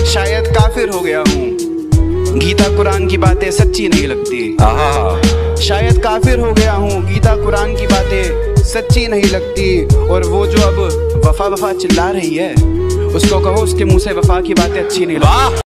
शायद काफिर हो गया हूँ, गीता कुरान की बातें सच्ची नहीं लगती। शायद काफिर हो गया हूँ, गीता कुरान की बातें सच्ची नहीं लगती। और वो जो अब वफा वफा चिल्ला रही है, उसको कहो उसके मुंह से वफा की बातें अच्छी नहीं लगती।